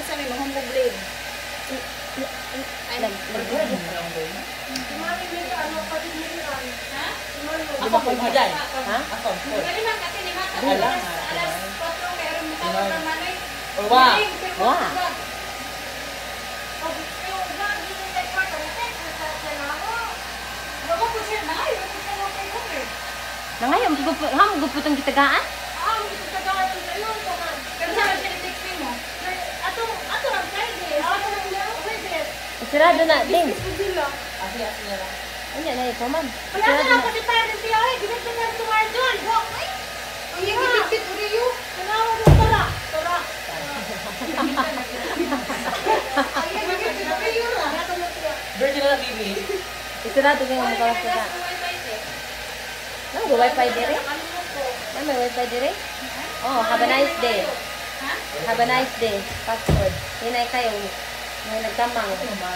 isa may mahumbog blade. Ay, nagbuhay mo. Mami, may ano, patiniran. Ha? Ako po hiday. Ha? Ako po. Kali man kasi ni Mata. Alas 4 kaya rin mukha ng manay. Wa. Wa. Nangayon, guputong gitagaan? Sirado na, ding. Asi-asi na lang. Ano na ito, man? Wala na lang kasi tayo rin siya. Ginit na lang tumar doon. Ang yung gipit ko rin yun. Tanawag mo tara. Tara. Ang yung gipit ko rin yun. Virgin na lang, baby. Sirado ka yung mga ka. May wifi dire? May wifi dire? Oh, have a nice day. Have a nice day. Password. Hinay kayo. May nagtamang.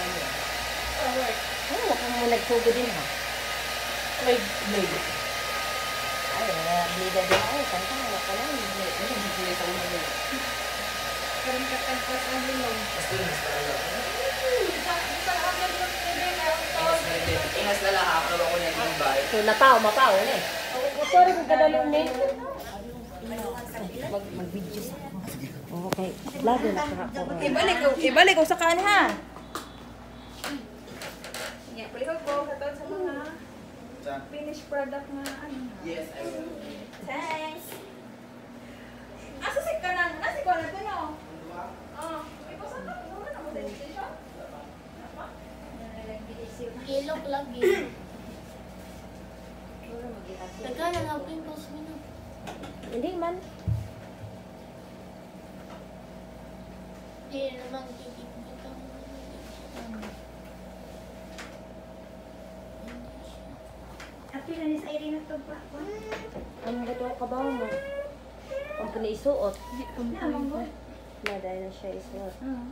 Ano mo kung nagsugo din ha? May blade. Ay, blida din. Ay, kanta nga ka lang. Ano yung blade sa una blade? Karoon ka tagpas ang hilong. Ingas na lang ako naman ko na yung bike. So, mapaw eh. Sorry kung kadalong ni. Mag-video sa ako. Okay. Vlog na ako. Ibalik ko sa kan ha. Palikog ko, katawag sa mga finished product na ano. Yes, I will. Thanks! Asa si ka na? Nasi ko na ito no? Ikaw saan ka? Muna na mo sa station? Ilok lagi. Taga na lang pimples mo na. Hindi man. Hindi naman titip dito. Happy na ni sa Irene na ito pa. Ang gato ka ba mo? Ang pinaisuot. Naman mo. Dahil na siya isuot.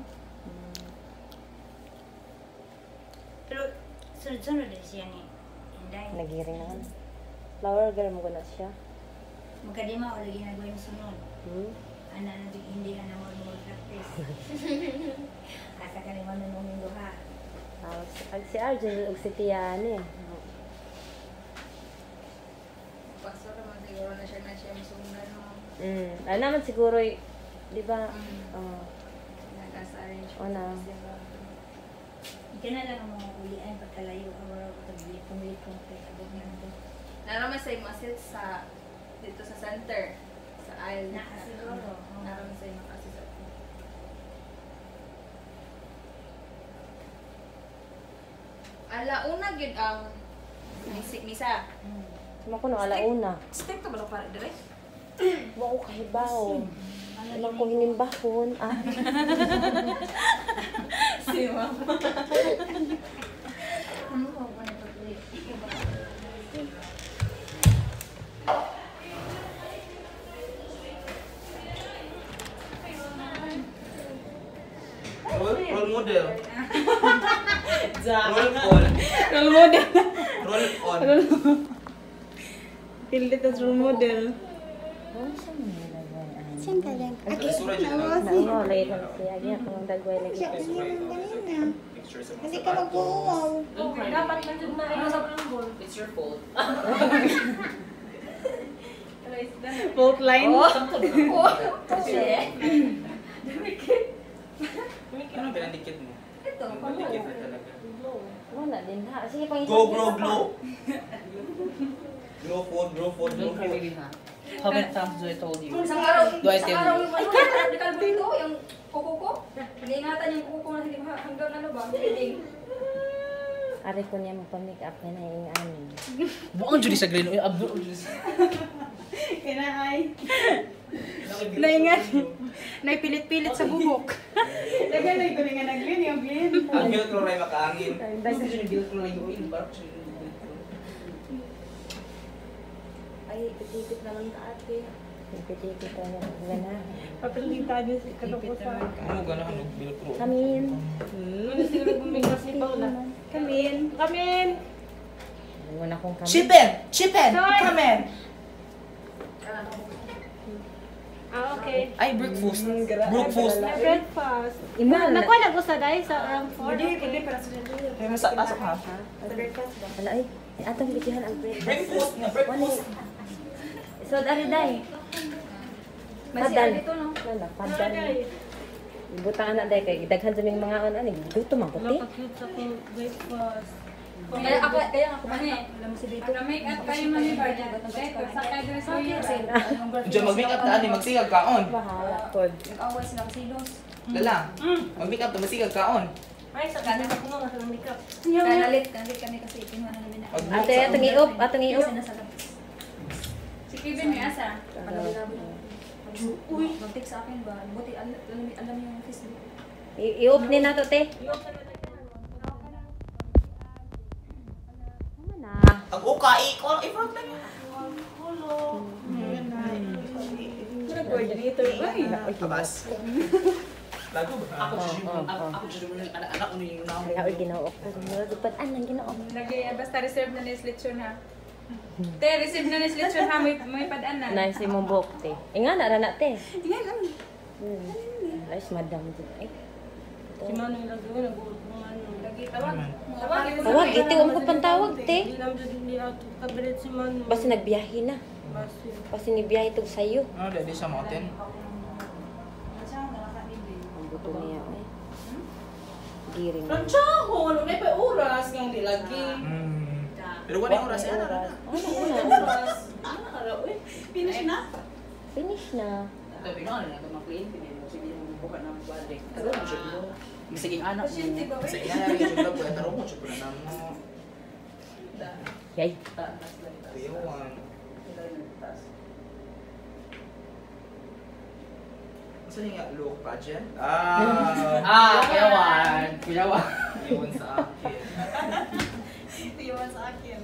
Pero sunod-sunod din siya ni Inday. Nagiring naman. Flower girl mo ko na siya. Magkadima o lagi nagawin yung sunod. Ana na hindi ka naman mag-practice. Asa ka naman na nung duha. Si Arjun ug si Tiani. Paso naman siguro na siya masundan mo. Ano naman siguro, di ba? Nag-asa-arrange. O na. Ika na lang ang mga ulian pagkalayo. Awaraw ko pag-bilit kong kay abog na ito. Naraman sa masit sa dito sa center. Sa aisle. Siguro. Naraman sa makasi sa alauna gid ang misa. Sama ko nung alauna. Step ka ba na para dire? Wa ko kahibaw. Alam ko hinimbahon. Si mama. Ano ko ba na pag-ulit? Role model. Role Role model. Roll on. Pilit as role model. Saan ka lang? Suraj na lang. Naungolay na siya. Diyan ko nang dagway lagi. Hindi ka mag-uwaw. Dapat man dun na ano sa ball. It's your fault. Fault line. Kasi, Ano pinandikit mo? Ito, Pinandikit na talaga. wala din ha. Sige, pang Go, glow, glow. Glow phone, glow phone, glow phone. How many times do I told you? Isang araw, Do I isang tell araw you? yung ano, dekalbo ito, yung kuko ko. Nag-iingatan yung kuko ko na hindi hanggang ano ba, bleeding. Ari ko niya magpa-make up na yung amin. Buang judi sa green. Uy, abdo. Kinaay. Naingat. Naipilit-pilit sa bubok. Nagalay ko nga naglin yung glin. Ang cute ko rin makaangin. Basta judi build ko lang yung oil. Parang Ay, ipit-ipit naman ka ate. Ipit-ipit na yan. Gana. Papilita niyo si katapusan. Ano gano'n ang build ko? Kamin. Ano siguro bumiglas ni Paula? Kamin. Kamin! Iwan akong kamin. Chipen! Chipen! Come in! Ah, okay. Ay, breakfast. Breakfast. Na breakfast. Imo na. Nakuha na ko sa dahil sa around 4. Hindi, Ay, masok ha. Wala ay. Atong bitihan ang bread. Breakfast na, breakfast. So dari day. Padal. Wala, padal. Ibutang anak day kay daghan sa ming mga ano ani. Gusto man ko ti. Cute sa kong breakfast. Kaya ako mani. Alam mo si Dito. Make up kayo mani ba? Sa kayo din sa iyo. Diyan, mag-make up na ani, magsigag kaon. Bahala pod. Nag-away sila kasi los. Lala, mag-make up na, magsigag kaon. Ay, sa kanan ako nga sa makeup. Kanalit kami kasi kinuha na namin na. Ate atong iop, atong iop. Kasi nasa labas. Si Kevin may asa. Uy, mag-text sa akin ba? Buti alam yung Facebook. Iop ni nato te. Ang ukai ko, i-front na niya. Coordinator ba? Abas. Lago ba? Ako siya yung anak-anak ko yung naong. Kaya ginawa ko. Murag anang ginawa. Lagi, basta reserve na ni Slitsyon ha. Te, receive na ni Slitsyon ha, may padaan na. Nice imong buhok te. Inga na na te. Tingnan lang. Nice madam din ay. Si Mano yung lagi ko, nag-ano. Lagi, tawag. Tawag. Tawag ite um ko pantawag te. Hindi naman dyan hindi ako kabinet si Mano. Basta nagbiyahe na. Basi. Kasi nibiyahe tog sayo. Ano, dali sa mountain? Ang buto niya ay. Giring. Ranchaho! Ano na pa oras ngayong di lagi? Pero wala yung oras yan. Oras. Araw eh. Finish na? Finish na. Sabi nga, ano na ito mga kliyente din. Sige yung buka ng balik. Ano mo siya mo? Sige anak mo. Sa inanari yung vlog ko, taro mo, siya pala na mo. Yay. Kuyawan. Saan yung look pageant? Kuyawan. Kuyawan. Iwan sa akin. Iwan sa akin.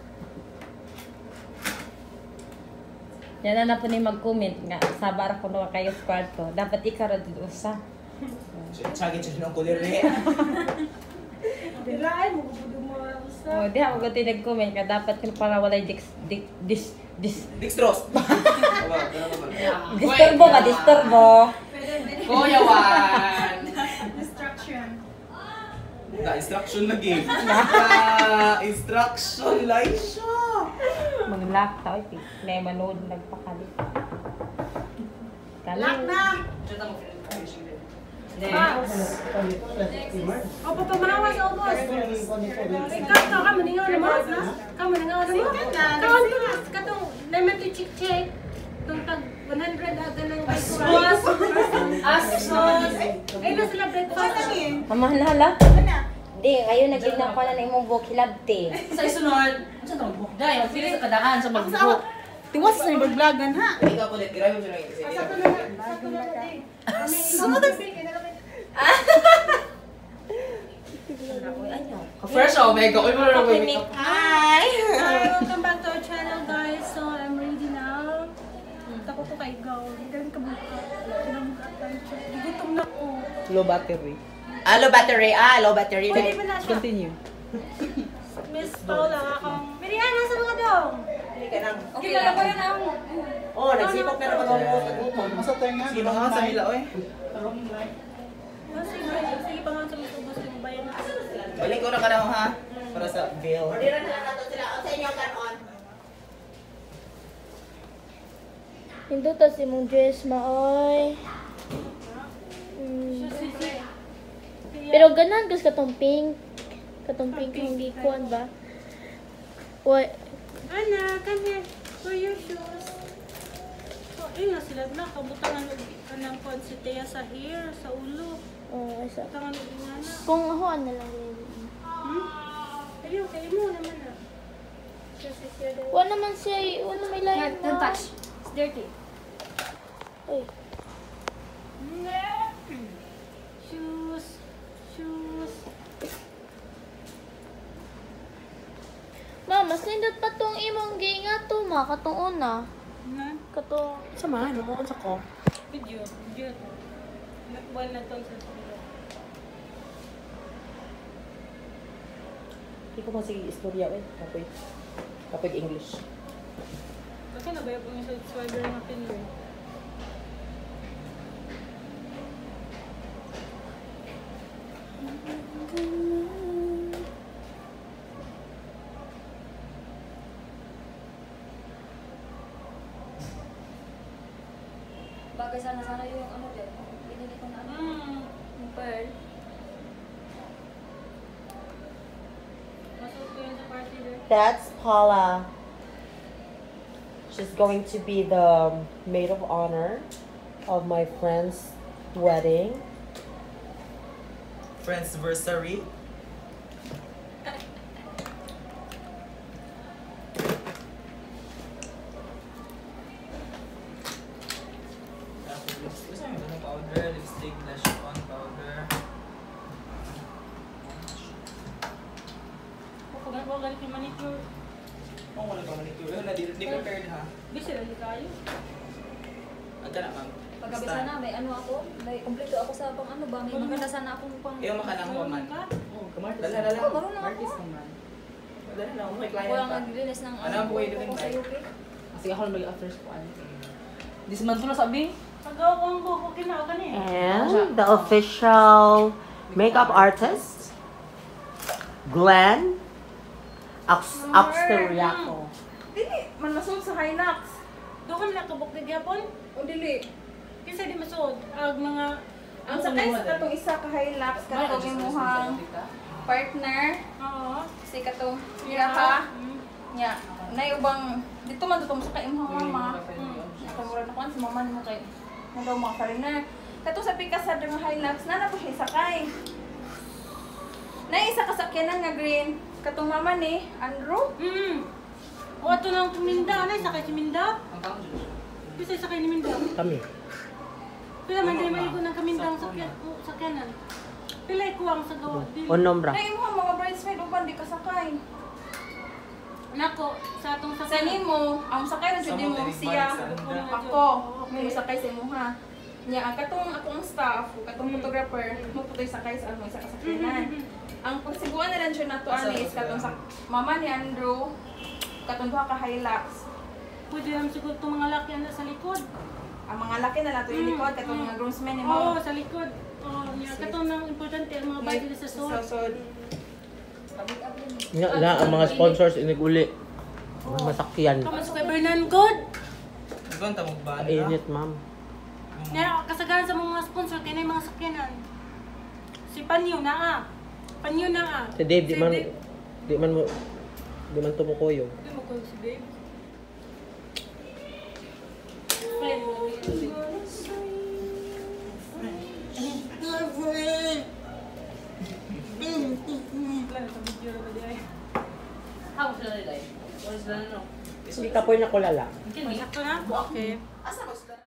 Yan na po ni mag-comment nga. Sabar ako na kayo sa kwarto. Dapat ikaw rin dito sa. Tsagin siya ng kulire. Dilaay mo, gusto mo sa... Oh, di ako gati nag-comment ka. Dapat ko para walay Dextrose! Aba, ganun ka ba? disturbo ba? Disturbo. Kuyawan. Distraction. Na-instruction lagi. Instruction, Laisha! Mag-lock tao. May manood nagpakalit. Lock na! O, papamanawa sa ubos. Ikaw, kamo ningaw na mo? Kamo ningaw na mo? Katong, naman to check. Itong tag 100 aga ng breakfast. Asos. Ay, na sila breakfast. Mamahala. Di, ngayon naging na pala na imong buhok hilabte. Sa isunod, saan ito magbuhok? Dahil, magpili sa kadaan sa magbuhok. Tiwas sa yung vlogan ha? Ikaw ulit, grabe mo siya lang kasi. Fresh oh, mega. Uy, mo na lang make up. Hi! Welcome back to our channel guys. So, I'm ready now. Tako ko kay Gaw. Galing ka buka. Gutom na ko. Low battery. Low battery. Low battery. Pwede ba na siya? Continue. Miss Paula, akong... Miriana, sa mga dong! Okay, lalago yun ang... Oh, nagsipag na naman ako. Sino nga sa nila, oy? Sige pa nga sa mga ubos yung bayan. Balik ko na ka daw, ha? Para sa bill. Hindi to si mong dress maoy. Pero ganan gus katong pink. Katong pink yung gikuan ba? What? Ana, come here. For your shoes. Oh, ayun na sila na. Kabutangan ka ng konsitea sa hair, sa ulo. Oh, isa. Kabutangan ng ingana. Kung ahoan na lang yun. Ayun, kayo mo naman na. Kasi siya daw. Wala naman siya, wala may layan Don't mo. touch. It's dirty. Uy. Shoes. Shoes. Ma, mas nindot pa tong imong ginga to, ma. Katong una. Na? Katong... Samahan mo sa ko. Video. Video to. Nakbuwan na to sa video. Hindi ko sige istorya eh. Kapag English. Kasi nabayag ko yung subscriber ng Finway. Bagay sana yung ano din. Binili ko na ano. Yung pearl. Masuot ko yun sa party din. That's Paula. She's going to be the maid of honor of my friend's wedding. Friends anniversary. Gusto mo yung powder, lipstick, blush on, powder. Huwag galit yung manicure. Oh, wala pa manicure. Di prepared ha. Busy lang kayo. Agka na ma'am. Pagkabi sana, may ano ako. May kumpleto ako sa pang ano ba. May maganda sana akong pang... Iyo makanang huwaman. Oh, kamartis. Dala. Oh, marunong ako. Martis naman. Dala na, may Ako client lang pa. naglinis ng Ano ang buhay ako din sa tayo? UK. Kasi ako lang mag-after school. This month ko na sabi. Pagawa ko ang buhok, kinao ka niya. And the official makeup artist, Glenn Axteriaco. Dili, man masuot sa Hilux. Doon kami nakabok na gyapon. O dili. Kasi di masuot. Ang mga... Ang sakay sa katong isa ka Hilux, katong imuhang partner, Oo. si katong iya ka. Nya, nay ubang dito man to sa kay imong mama. Kamura na kuan si mama nimo kay na daw mga foreigner. Katong sa pikas sa mga Hilux na po siya sakay. Nay isa ka sakyanan nga green. Katong mama ni Andrew. O ato lang tuminda. Anay, sakay si Minda. Bisa sakay ni Minda. Kami. Pila man din maigo ng kamindang sakyanan. Pila ko ang sa gawa. Dili. Onombra. Nay imong mga bridesmaid uban di ka sakay. Nako, sa atong Sa sakyanan. nimo, ang sakay na jud mo siya. Ako, may sakay sa imo ha. Nya ang katong akong staff, katong photographer, mo putoy sakay sa ano isa ka sakyanan. Ang pagsiguan na lang siya nato anis katong sa mama ni Andrew, katong duha ka Hilux. Pwede naman siguro itong mga laki na sa likod. Ang mga laki na lang to yung likod katong mga groomsmen ni Oo, mo. sa likod. Oo, niya. Katong nang importante ang mga bike nila sa suot. Sod. Na ang mga sponsors iniguli. Masakyan. Kamas kay Bernan Good. Ikaw ang tamog ba? Init, ma'am. Niya, kasagaran sa mga sponsor, kaya na yung mga sakyanan. Si Panyo na ah. Panyo na ah. Si Dave, di man tumukuyo. Hindi mo ko si Dave. Friend mo yun. Plan sa video na ba di ay? How sila nila? What is that? Hindi ka po na kulala. Sakto na? Okay. Asa ba sila?